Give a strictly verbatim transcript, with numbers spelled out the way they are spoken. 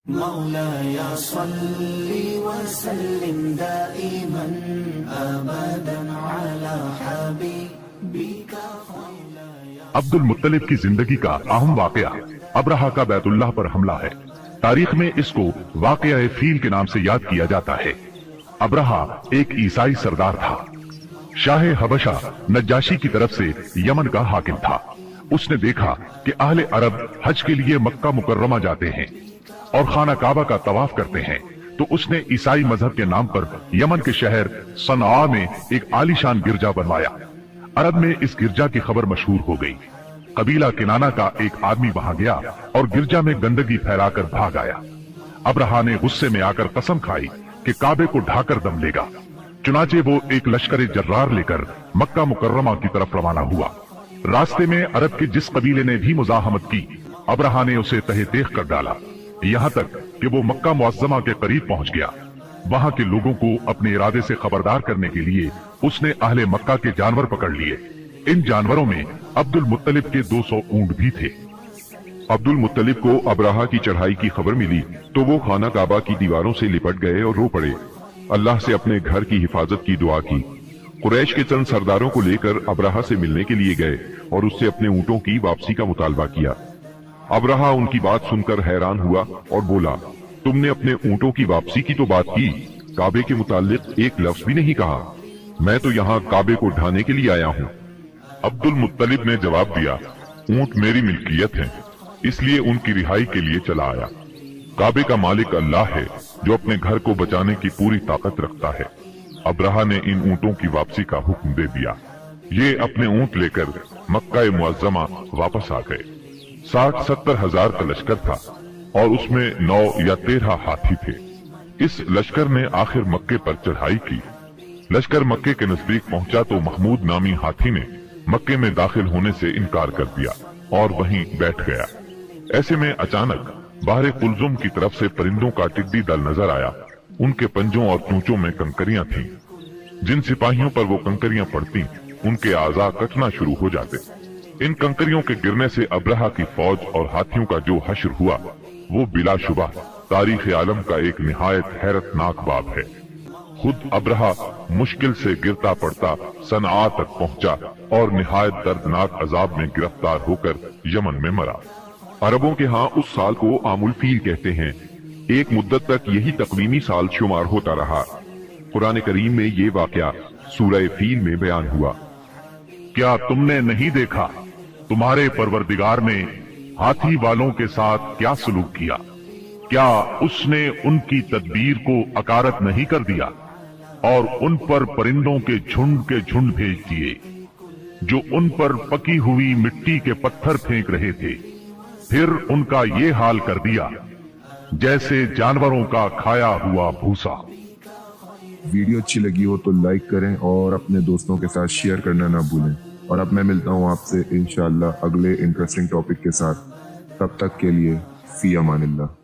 مولاي صل وسلم دائما ابدا على حبيبك مولاي. अब्दुल मुत्तलिब की जिंदगी का अहम वाकया अब्रहा का बैतुल्लाह पर हमला है। तारीख में इसको वाकया फील के नाम से याद किया जाता है। अब्रहा एक ईसाई सरदार था। शाह हबशा नज्जाशी की तरफ से यमन का हाकिम था। उसने देखा कि अहले अरब हज के लिए मक्का मुकर्रमा जाते हैं और खाना काबा का तवाफ करते हैं, तो उसने ईसाई मजहब के नाम पर यमन के शहर सनआ में एक आलीशान गिरजा बनवाया। अरब में इस गिरजा की खबर मशहूर हो गई। कबीला किनाना का एक आदमी वहां गया और गिरजा में गंदगी फैलाकर भाग आया। अब्रहा ने गुस्से में आकर कसम खाई कि काबे को ढाकर दम लेगा। चुनाचे वो एक लश्कर जर्रार लेकर मक्का मुकर्रमा की तरफ रवाना हुआ। रास्ते में अरब के जिस कबीले ने भी मुजाहमत की, अब्रहा ने उसे तहे देख कर डाला, यहाँ तक कि वो मक्का मुअज्जमा के करीब पहुंच गया। वहां के लोगों को अपने इरादे से खबरदार करने के लिए उसने अहले मक्का के जानवर पकड़ लिए। इन जानवरों में अब्दुल मुत्तलिब के दो सौ ऊंट भी थे। अब्दुल मुत्तलिब को अब्रहा की चढ़ाई की खबर मिली तो वो खाना काबा की दीवारों से लिपट गए और रो पड़े। अल्लाह से अपने घर की हिफाजत की दुआ की। कुरैश के चंद सरदारों को लेकर अब्रहा से मिलने के लिए गए और उससे अपने ऊंटों की वापसी का मुतालबा किया। अब्रहा उनकी बात सुनकर हैरान हुआ और बोला, तुमने अपने ऊंटों की वापसी की तो बात की, काबे के मुतालिक एक लफ्ज भी नहीं कहा। मैं तो यहाँ काबे को ढाने के लिए आया हूँ। अब्दुल मुत्तलिब ने जवाब दिया, ऊंट मेरी मिल्कियत है, इसलिए उनकी रिहाई के लिए चला आया। काबे का मालिक अल्लाह है जो अपने घर को बचाने की पूरी ताकत रखता है। अब्रहा ने इन ऊंटों की वापसी का हुक्म दे दिया। ये अपने ऊंट लेकर मक्का मुअज्जमा वापस आ गए। साठ सत्तर हजार का लश्कर था और उसमें नौ या तेरह हाथी थे। इस लश्कर ने आखिर मक्के पर चढ़ाई की। लश्कर मक्के के नजदीक पहुंचा तो महमूद नामी हाथी ने मक्के में दाखिल होने से इनकार कर दिया और वहीं बैठ गया। ऐसे में अचानक बाहर कुलजुम की तरफ से परिंदों का टिड्डी दल नजर आया। उनके पंजों और चूंचों में कंकरियां थीं। जिन सिपाहियों पर वो कंकरियां पड़ती, उनके आज़ा कटना शुरू हो जाते। इन कंकरियों के गिरने से अब्रहा की फौज और हाथियों का जो हश्र हुआ, वो बिलाशुबा तारीख आलम का एक निहायत हैरतनाक बाब है। खुद अब्रहा मुश्किल से गिरता पड़ता सनआ तक पहुंचा और निहायत दर्दनाक अजाब में गिरफ्तार होकर यमन में मरा। अरबों के यहाँ उस साल को आमुल फील कहते हैं। एक मुद्दत तक यही तकवीमी साल शुमार होता रहा। कुरान करीम में ये वाकया सूरह फील में बयान हुआ। क्या तुमने नहीं देखा तुम्हारे परवरदिगार ने हाथी वालों के साथ क्या सलूक किया? क्या उसने उनकी तदबीर को अकारत नहीं कर दिया और उन पर परिंदों के झुंड के झुंड भेज दिए जो उन पर पकी हुई मिट्टी के पत्थर फेंक रहे थे। फिर उनका ये हाल कर दिया जैसे जानवरों का खाया हुआ भूसा। वीडियो अच्छी लगी हो तो लाइक करें और अपने दोस्तों के साथ शेयर करना ना भूलें। और अब मैं मिलता हूं आपसे इंशाअल्लाह अगले इंटरेस्टिंग टॉपिक के साथ। तब तक के लिए फी अमानिल्लाह।